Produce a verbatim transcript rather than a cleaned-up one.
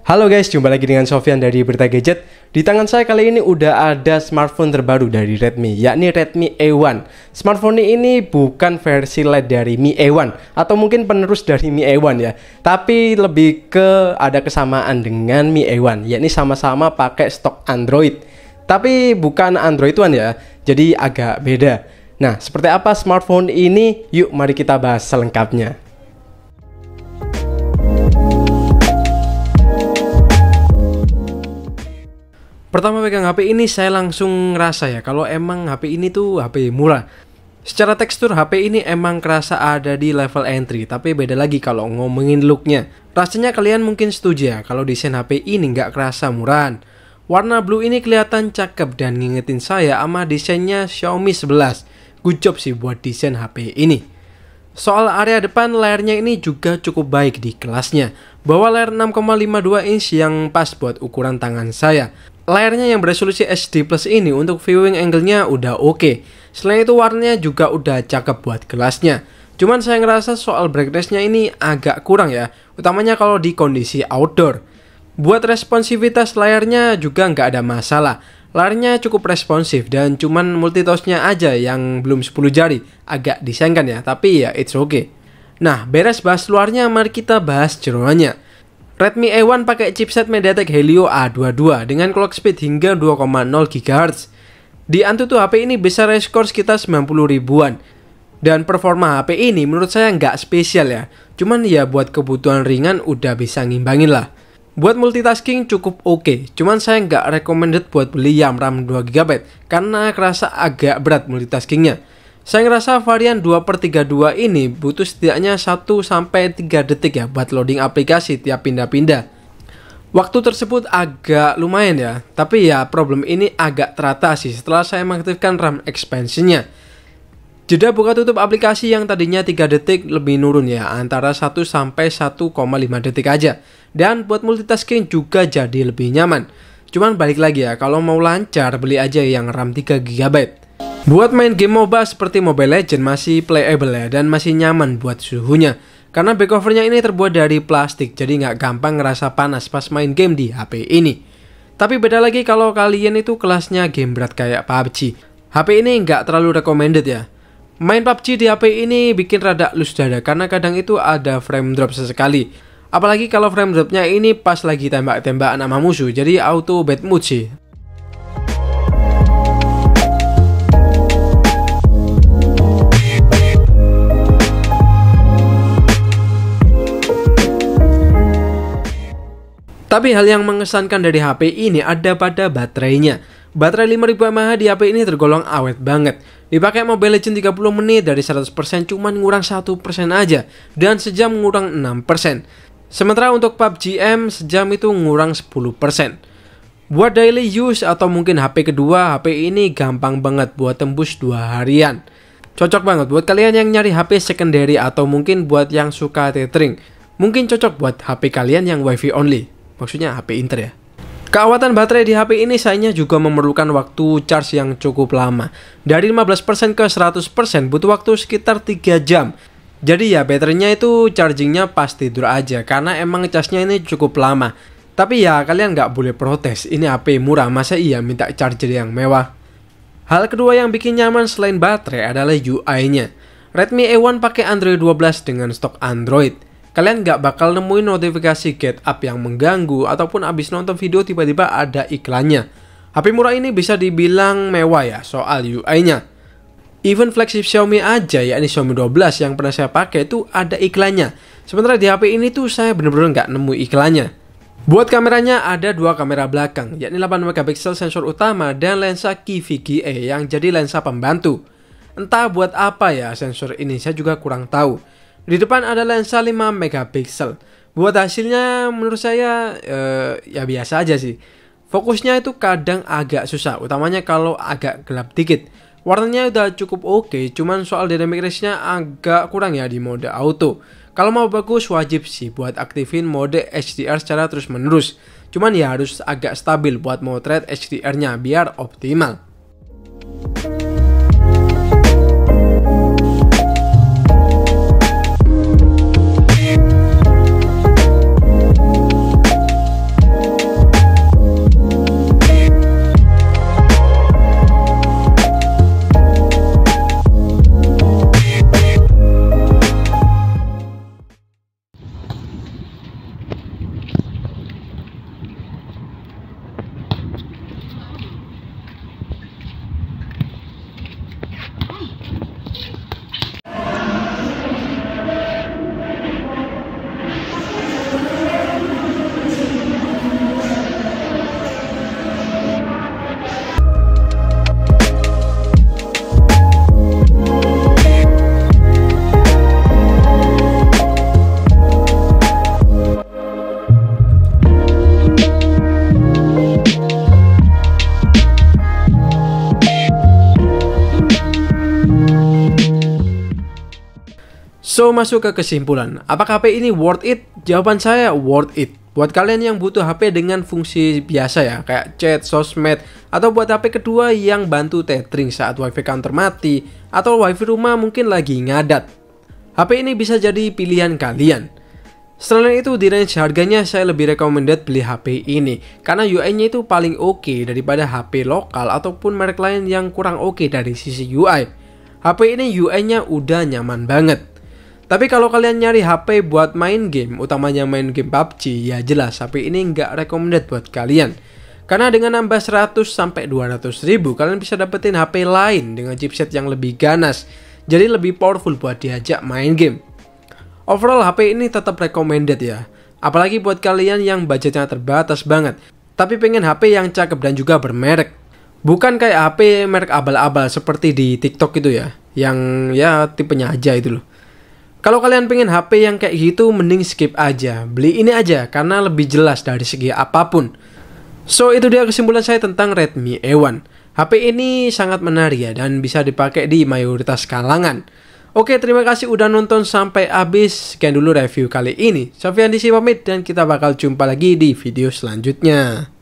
Halo guys, jumpa lagi dengan Sofyan dari Berita Gadget. Di tangan saya kali ini udah ada smartphone terbaru dari Redmi, yakni Redmi A satu. Smartphone ini bukan versi light dari Mi A satu atau mungkin penerus dari Mi A satu ya, tapi lebih ke ada kesamaan dengan Mi A satu, yakni sama-sama pakai stok Android. Tapi bukan Android One ya, jadi agak beda. Nah, seperti apa smartphone ini? Yuk mari kita bahas selengkapnya. Pertama pegang H P ini saya langsung ngerasa ya kalau emang H P ini tuh H P murah. Secara tekstur H P ini emang kerasa ada di level entry, tapi beda lagi kalau ngomongin looknya. Rasanya kalian mungkin setuju ya kalau desain H P ini nggak kerasa murahan. Warna blue ini kelihatan cakep dan ngingetin saya sama desainnya Xiaomi sebelas. Good job sih buat desain H P ini. Soal area depan, layarnya ini juga cukup baik di kelasnya. Bawa layar enam koma lima dua inch yang pas buat ukuran tangan saya. Layarnya yang beresolusi H D plus ini untuk viewing angle-nya udah oke. Okay. Selain itu warnanya juga udah cakep buat kelasnya. Cuman saya ngerasa soal brightness-nya ini agak kurang ya, utamanya kalau di kondisi outdoor. Buat responsivitas layarnya juga nggak ada masalah. Layarnya cukup responsif dan cuman multitask-nya aja yang belum sepuluh jari. Agak disayangkan ya, tapi ya it's okay. Nah, beres bahas luarnya, mari kita bahas jeroannya. Redmi A satu pakai chipset MediaTek Helio A dua puluh dua dengan clock speed hingga dua koma nol gigahertz. Di Antutu H P ini bisa skor sekitar sembilan puluh ribuan. Dan performa H P ini menurut saya nggak spesial ya. Cuman ya buat kebutuhan ringan udah bisa ngimbangin lah. Buat multitasking cukup oke. Okay. Cuman saya nggak recommended buat beli yang RAM dua giga byte karena kerasa agak berat multitaskingnya. Saya ngerasa varian dua per tiga puluh dua ini butuh setidaknya satu sampai tiga detik ya buat loading aplikasi tiap pindah-pindah. Waktu tersebut agak lumayan ya, tapi ya problem ini agak teratasi setelah saya mengaktifkan RAM expansion-nya. Jeda buka tutup aplikasi yang tadinya tiga detik lebih nurun ya, antara satu sampai satu koma lima detik aja. Dan buat multitasking juga jadi lebih nyaman. Cuman balik lagi ya, kalau mau lancar beli aja yang RAM tiga giga byte. Buat main game MOBA seperti Mobile Legends masih playable ya dan masih nyaman buat suhunya. Karena back covernya ini terbuat dari plastik, jadi nggak gampang ngerasa panas pas main game di H P ini. Tapi beda lagi kalau kalian itu kelasnya game berat kayak P U B G. H P ini nggak terlalu recommended ya. Main P U B G di H P ini bikin rada lus dada karena kadang itu ada frame drop sesekali. Apalagi kalau frame dropnya ini pas lagi tembak-tembakan sama musuh, jadi auto bad mood sih. Tapi hal yang mengesankan dari H P ini ada pada baterainya. Baterai lima ribu mAh di H P ini tergolong awet banget. Dipakai Mobile Legends tiga puluh menit dari seratus persen cuman ngurang satu persen aja. Dan sejam ngurang enam persen. Sementara untuk P U B G M sejam itu ngurang sepuluh persen. Buat daily use atau mungkin H P kedua, H P ini gampang banget buat tembus dua harian. Cocok banget buat kalian yang nyari H P secondary atau mungkin buat yang suka tethering. Mungkin cocok buat H P kalian yang Wi-Fi only. Maksudnya H P inter ya. Keawatan baterai di H P ini sayangnya juga memerlukan waktu charge yang cukup lama. Dari lima belas persen ke seratus persen butuh waktu sekitar tiga jam. Jadi ya baterainya itu chargingnya pas tidur aja karena emang charge-nya ini cukup lama. Tapi ya kalian nggak boleh protes, ini H P murah masa iya minta charger yang mewah. Hal kedua yang bikin nyaman selain baterai adalah U I-nya. Redmi A satu pakai Android dua belas dengan stok Android. Kalian nggak bakal nemuin notifikasi get up yang mengganggu ataupun abis nonton video tiba-tiba ada iklannya. H P murah ini bisa dibilang mewah ya soal U I-nya. Even flagship Xiaomi aja yakni Xiaomi dua belas yang pernah saya pakai itu ada iklannya. Sementara di H P ini tuh saya bener-bener nggak nemu iklannya. Buat kameranya ada dua kamera belakang yakni delapan megapiksel sensor utama dan lensa Q V G A yang jadi lensa pembantu. Entah buat apa ya sensor ini, saya juga kurang tahu. Di depan ada lensa lima megapiksel. Buat hasilnya menurut saya eh, ya biasa aja sih. Fokusnya itu kadang agak susah, utamanya kalau agak gelap dikit. Warnanya udah cukup oke, cuman soal dynamic range-nya agak kurang ya di mode auto. Kalau mau bagus wajib sih buat aktifin mode H D R secara terus menerus. Cuman ya harus agak stabil buat motret H D R-nya biar optimal. So, masuk ke kesimpulan. Apakah H P ini worth it? Jawaban saya worth it. Buat kalian yang butuh H P dengan fungsi biasa ya, kayak chat, sosmed, atau buat H P kedua yang bantu tethering saat wifi counter mati, atau wifi rumah mungkin lagi ngadat, H P ini bisa jadi pilihan kalian. Selain itu, di range harganya saya lebih recommended beli H P ini, karena U I-nya itu paling oke okay daripada H P lokal ataupun merek lain yang kurang oke okay dari sisi U I. H P ini U I-nya udah nyaman banget. Tapi kalau kalian nyari H P buat main game, utamanya main game P U B G, ya jelas H P ini nggak recommended buat kalian. Karena dengan nambah seratus sampai dua ratus ribu, kalian bisa dapetin H P lain dengan chipset yang lebih ganas, jadi lebih powerful buat diajak main game. Overall H P ini tetap recommended ya, apalagi buat kalian yang budgetnya terbatas banget, tapi pengen H P yang cakep dan juga bermerek. Bukan kayak H P merek abal-abal seperti di TikTok itu ya, yang ya tipenya aja itu loh. Kalau kalian pengen H P yang kayak gitu, mending skip aja. Beli ini aja, karena lebih jelas dari segi apapun. So, itu dia kesimpulan saya tentang Redmi A satu. H P ini sangat menarik ya, dan bisa dipakai di mayoritas kalangan. Oke, terima kasih udah nonton sampai habis. Sekian dulu review kali ini. Sofyan di sini pamit, dan kita bakal jumpa lagi di video selanjutnya.